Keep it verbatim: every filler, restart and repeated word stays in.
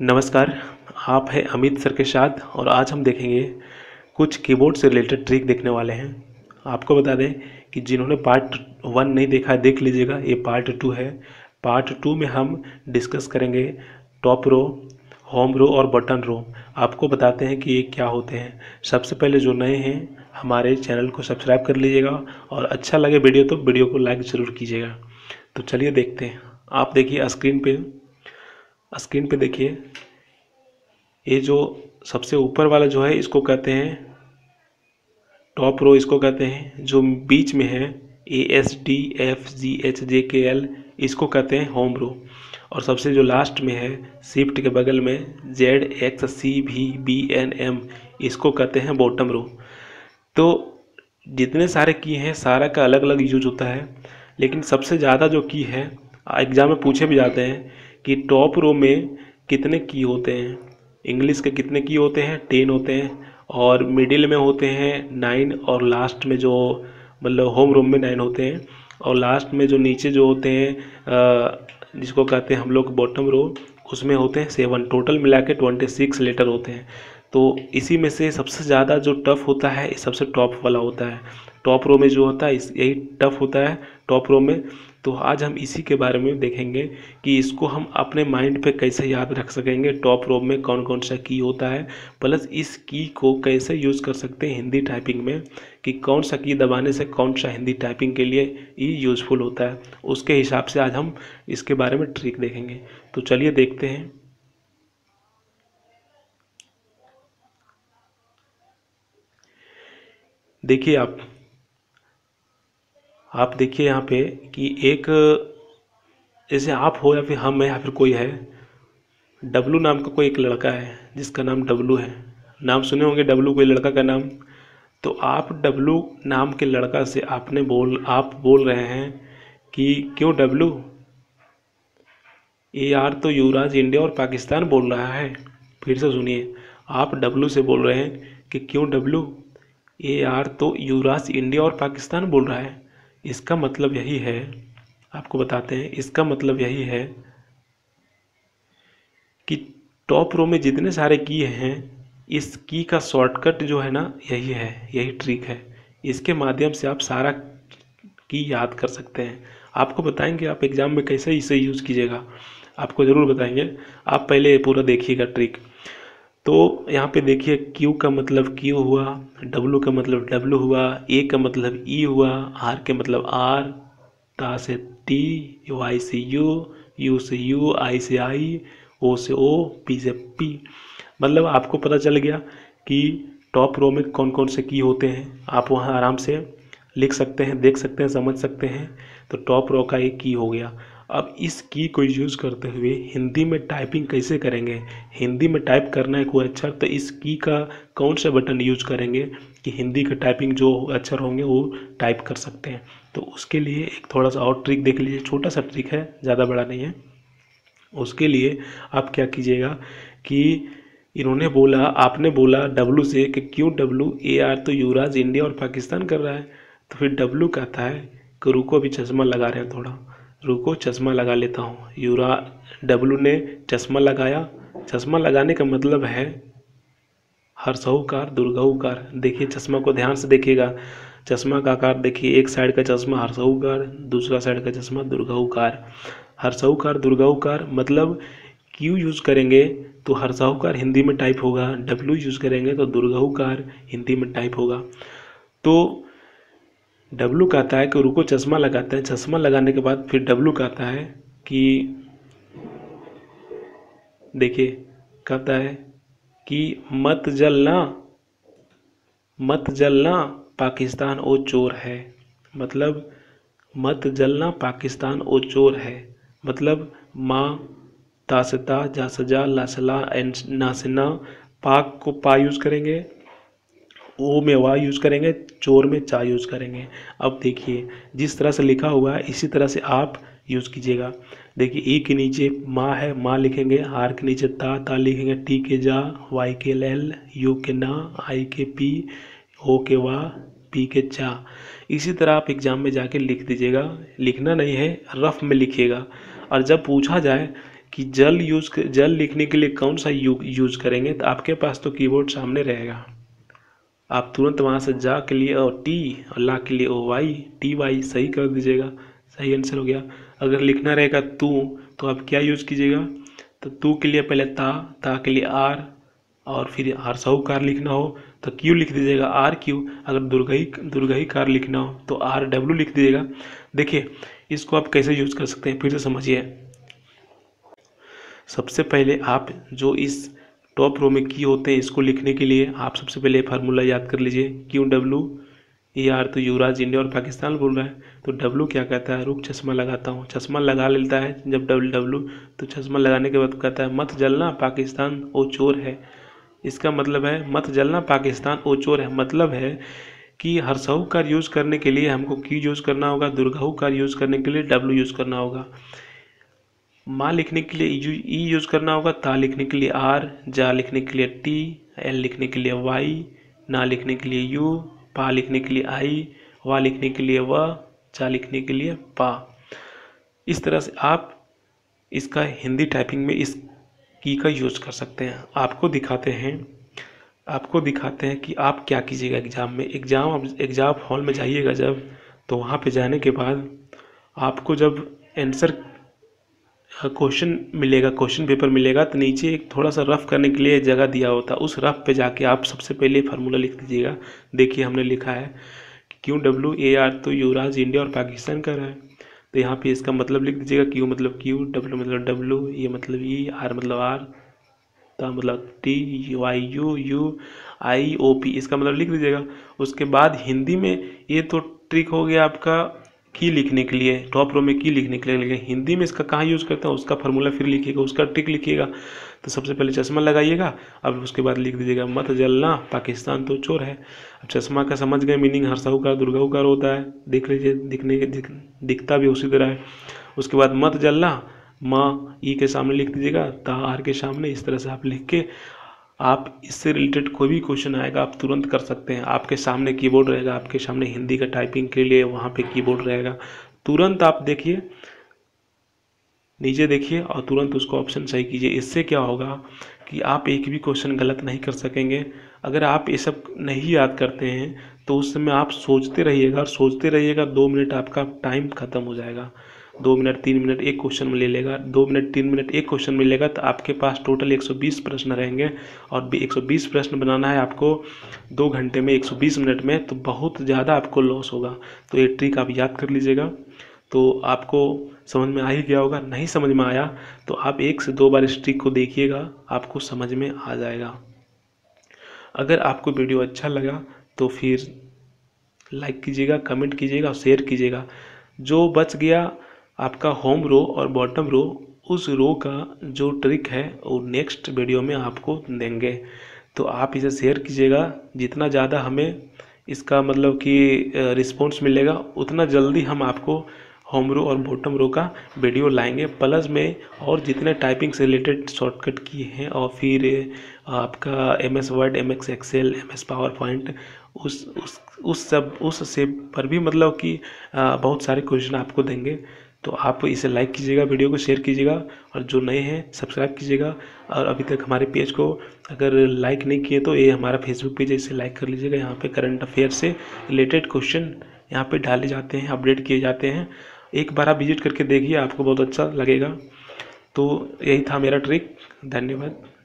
नमस्कार। आप हैं अमित सर के साथ और आज हम देखेंगे कुछ कीबोर्ड से रिलेटेड ट्रिक देखने वाले हैं। आपको बता दें कि जिन्होंने पार्ट वन नहीं देखा है देख लीजिएगा, ये पार्ट टू है। पार्ट टू में हम डिस्कस करेंगे टॉप रो, होम रो और बटन रो। आपको बताते हैं कि ये क्या होते हैं। सबसे पहले जो नए हैं हमारे चैनल को सब्सक्राइब कर लीजिएगा और अच्छा लगे वीडियो तो वीडियो को लाइक ज़रूर कीजिएगा। तो चलिए देखते हैं। आप देखिए स्क्रीन पे स्क्रीन पे देखिए, ये जो सबसे ऊपर वाला जो है इसको कहते हैं टॉप रो, इसको कहते हैं। जो बीच में है A S D F G H J K L, इसको कहते हैं होम रो। और सबसे जो लास्ट में है शिफ्ट के बगल में जेड एक्स सी भी बी एन एम, इसको कहते हैं बॉटम रो। तो जितने सारे की हैं सारा का अलग अलग यूज होता है, लेकिन सबसे ज़्यादा जो की है एग्जाम में पूछे भी जाते हैं कि टॉप रो में कितने की होते हैं। इंग्लिश के कितने की होते हैं? टेन होते हैं। और मिडिल में होते हैं नाइन, और लास्ट में जो मतलब होम रूम में नाइन होते हैं। और लास्ट में जो नीचे जो होते हैं जिसको कहते हैं हम लोग बॉटम रो, उसमें होते हैं सेवन। टोटल मिला के ट्वेंटी सिक्स लेटर होते हैं। तो इसी में से सबसे ज़्यादा जो टफ होता है सबसे टॉप वाला होता है। टॉप रो में जो होता है इस यही टफ होता है टॉप रो में। तो आज हम इसी के बारे में देखेंगे कि इसको हम अपने माइंड पे कैसे याद रख सकेंगे, टॉप रो में कौन कौन सा की होता है, प्लस इस की को कैसे यूज़ कर सकते हैं हिंदी टाइपिंग में, कि कौन सा की दबाने से कौन सा हिंदी टाइपिंग के लिए ये यूज़फुल होता है। उसके हिसाब से आज हम इसके बारे में ट्रिक देखेंगे। तो चलिए देखते हैं। देखिए आप आप देखिए यहाँ पे कि एक जैसे आप हो या फिर हम है या फिर कोई है, डब्लू नाम का कोई एक लड़का है जिसका नाम डब्लू है। नाम सुने होंगे डब्लू, कोई लड़का का नाम। तो आप डब्लू नाम के लड़का से आपने बोल आप बोल रहे हैं कि क्यों डब्लू, ये यार तो युवराज इंडिया और पाकिस्तान बोल रहा है। फिर से सुनिए, आप डब्लू से बोल रहे हैं कि क्यों डब्लू, ये यार तो युवराज इंडिया और पाकिस्तान बोल रहा है। इसका मतलब यही है, आपको बताते हैं, इसका मतलब यही है कि टॉप रो में जितने सारे की हैं इस की का शॉर्टकट जो है ना यही है, यही ट्रिक है। इसके माध्यम से आप सारा की याद कर सकते हैं। आपको बताएंगे आप एग्ज़ाम में कैसे इसे यूज़ कीजिएगा, आपको ज़रूर बताएंगे। आप पहले पूरा देखिएगा ट्रिक। तो यहाँ पे देखिए, क्यू का मतलब क्यू हुआ, डब्लू का मतलब डब्लू हुआ, ए का मतलब ई हुआ, आर के मतलब आर, टा से टी, वाई से यू, यू से यू, आई से आई, ओ से ओ, पी से पी। मतलब आपको पता चल गया कि टॉप रो में कौन कौन से की होते हैं। आप वहाँ आराम से लिख सकते हैं, देख सकते हैं, समझ सकते हैं। तो टॉप रो का एक की हो गया। अब इस की को यूज़ करते हुए हिंदी में टाइपिंग कैसे करेंगे, हिंदी में टाइप करना है कोई अक्षर, तो इस की का कौन सा बटन यूज करेंगे कि हिंदी का टाइपिंग जो अक्षर होंगे वो टाइप कर सकते हैं। तो उसके लिए एक थोड़ा सा और ट्रिक देख लीजिए, छोटा सा ट्रिक है, ज़्यादा बड़ा नहीं है। उसके लिए आप क्या कीजिएगा कि इन्होंने बोला, आपने बोला डब्लू से कि क्यों डब्लू, ए आर तो युवराज इंडिया और पाकिस्तान कर रहा है। तो फिर डब्लू कहता है कि रुको अभी चश्मा लगा रहे हैं, थोड़ा रुको चश्मा लगा लेता हूँ। युवरा डब्लू ने चश्मा लगाया। चश्मा लगाने का मतलब है हर्षऊकार दुर्घऊकार। देखिए चश्मा को ध्यान से देखिएगा, चश्मा का आकार देखिए, एक साइड का चश्मा हर्षऊकार, दूसरा साइड का चश्मा दुर्घऊकार। हर्षऊकार दुर्घऊकार मतलब क्यू यूज़ करेंगे तो हर्षऊकार हिंदी में टाइप होगा, डब्लू यूज़ करेंगे तो दुर्घऊकार हिंदी में टाइप होगा। तो डब्लू कहता है कि रुको चश्मा लगाते हैं। चश्मा लगाने के बाद फिर डब्लू कहता है कि देखिए कहता है कि मत जलना, मत जलना पाकिस्तान ओ चोर है। मतलब मत जलना पाकिस्तान ओ चोर है, मतलब माँ, तासता, जासजा, लासला, नासना, पाक को पा यूज़ करेंगे, ओ में वाह यूज़ करेंगे, चोर में चा यूज़ करेंगे। अब देखिए जिस तरह से लिखा हुआ है इसी तरह से आप यूज़ कीजिएगा। देखिए ई के नीचे माँ है, माँ लिखेंगे, आर के नीचे ता, ता लिखेंगे, टी के जा, वाई के लेल, यू के ना, आई के पी, ओ के वाह, पी के चा। इसी तरह आप एग्ज़ाम में जाके लिख दीजिएगा। लिखना नहीं है, रफ में लिखिएगा। और जब पूछा जाए कि जल यूज जल लिखने के लिए कौन सा यू, यूज करेंगे, तो आपके पास तो कीबोर्ड सामने रहेगा। आप तुरंत वहाँ से जा के लिए और टी और ला के लिए ओ वाई टी वाई सही कर दीजिएगा, सही आंसर हो गया। अगर लिखना रहेगा तू, तो आप क्या यूज़ कीजिएगा, तो तू के लिए पहले ता, ता के लिए आर, और फिर आर साहूकार लिखना हो तो क्यू लिख दीजिएगा, आर क्यू। अगर दुर्गई दुर्गई कार लिखना हो तो आर डब्ल्यू लिख दीजिएगा। देखिए इसको आप कैसे यूज़ कर सकते हैं, फिर से समझिए। सबसे पहले आप जो इस टॉप रो में की होते हैं, इसको लिखने के लिए आप सबसे पहले फार्मूला याद कर लीजिए। क्यू डब्ल्यू ए आर, तो युवराज इंडिया और पाकिस्तान बोल रहा है, तो डब्ल्यू क्या कहता है, रुक चश्मा लगाता हूँ, चश्मा लगा लेता है जब डब्ल्यू डब्ल्यू, तो चश्मा लगाने के बाद कहता है मत जलना पाकिस्तान ओ चोर है। इसका मतलब है मत जलना पाकिस्तान ओ चोर है, मतलब है कि हरसहू का यूज़ करने के लिए हमको क्यू यूज़ करना होगा, दुर्गाहू का यूज़ करने के लिए डब्ल्यू यूज़ करना होगा, माँ लिखने के लिए ई यूज़ करना होगा, ता लिखने के लिए आर, जा लिखने के लिए टी, एल लिखने के लिए वाई, ना लिखने के लिए यू, पा लिखने के लिए आई, वा लिखने के लिए व, चा लिखने के लिए पा। इस तरह से आप इसका हिंदी टाइपिंग में इस की का यूज़ कर सकते हैं। आपको दिखाते हैं आपको दिखाते हैं कि आप क्या कीजिएगा एग्ज़ाम में। एग्ज़ाम एग्ज़ाम हॉल में जाइएगा जब, तो वहाँ पे जाने के बाद आपको जब आंसर क्वेश्चन मिलेगा, क्वेश्चन पेपर मिलेगा, तो नीचे एक थोड़ा सा रफ करने के लिए जगह दिया होता है, उस रफ पे जाके आप सबसे पहले फार्मूला लिख दीजिएगा। देखिए हमने लिखा है क्यू डब्ल्यू ए आर, तो युवराज इंडिया और पाकिस्तान का रहा है, तो यहाँ पे इसका मतलब लिख दीजिएगा। क्यू मतलब क्यू, डब्ल्यू मतलब डब्ल्यू, ए मतलब ई, आर मतलब आर, ता मतलब T, Y U, U I O P, इसका मतलब लिख दीजिएगा। उसके बाद हिंदी में ये तो ट्रिक हो गया आपका की लिखने के लिए, टॉप रो में की लिखने के लिए, लेकिन हिंदी में इसका कहाँ यूज़ करते हैं उसका फार्मूला फिर लिखिएगा, उसका ट्रिक लिखिएगा। तो सबसे पहले चश्मा लगाइएगा, अब उसके बाद लिख दीजिएगा मत जलना पाकिस्तान तो चोर है। अब चश्मा का समझ गए मीनिंग, हरसाहूकार दुर्गाहूकार होता है, देख लीजिए दिखने के दिख, दिखता भी उसी तरह है। उसके बाद मत जलना, माँ ई के सामने लिख दीजिएगा, ता आर के सामने, इस तरह से आप लिख के आप इससे रिलेटेड कोई भी क्वेश्चन आएगा आप तुरंत कर सकते हैं। आपके सामने कीबोर्ड रहेगा, आपके सामने हिंदी का टाइपिंग के लिए वहाँ पे कीबोर्ड रहेगा, तुरंत आप देखिए, नीचे देखिए और तुरंत उसको ऑप्शन सही कीजिए। इससे क्या होगा कि आप एक भी क्वेश्चन गलत नहीं कर सकेंगे। अगर आप ये सब नहीं याद करते हैं तो उस समय आप सोचते रहिएगा और सोचते रहिएगा, दो मिनट आपका टाइम खत्म हो जाएगा। दो मिनट तीन मिनट एक क्वेश्चन में ले लेगा, दो मिनट तीन मिनट एक क्वेश्चन में लेगा, तो आपके पास टोटल एक सौ बीस प्रश्न रहेंगे, और एक सौ बीस प्रश्न बनाना है आपको दो घंटे में, एक सौ बीस मिनट में, तो बहुत ज़्यादा आपको लॉस होगा। तो ये ट्रिक आप याद कर लीजिएगा। तो आपको समझ में आ ही गया होगा, नहीं समझ में आया तो आप एक से दो बार इस ट्रिक को देखिएगा, आपको समझ में आ जाएगा। अगर आपको वीडियो अच्छा लगा तो फिर लाइक कीजिएगा, कमेंट कीजिएगा और शेयर कीजिएगा। जो बच गया आपका होम रो और बॉटम रो, उस रो का जो ट्रिक है वो नेक्स्ट वीडियो में आपको देंगे, तो आप इसे शेयर कीजिएगा। जितना ज़्यादा हमें इसका मतलब कि रिस्पॉन्स मिलेगा उतना जल्दी हम आपको होम रो और बॉटम रो का वीडियो लाएंगे, प्लस में और जितने टाइपिंग से रिलेटेड शॉर्टकट किए हैं, और फिर आपका M S word, M S excel, M S power point, उस उस उस सब उस से पर भी मतलब कि बहुत सारे क्वेश्चन आपको देंगे। तो आप इसे लाइक कीजिएगा, वीडियो को शेयर कीजिएगा, और जो नए हैं सब्सक्राइब कीजिएगा। और अभी तक हमारे पेज को अगर लाइक नहीं किए तो ये हमारा फेसबुक पेज है, इसे लाइक कर लीजिएगा। यहाँ पे करंट अफेयर से रिलेटेड क्वेश्चन यहाँ पे डाले जाते हैं, अपडेट किए जाते हैं। एक बार आप विजिट करके देखिए, आपको बहुत अच्छा लगेगा। तो यही था मेरा ट्रिक। धन्यवाद।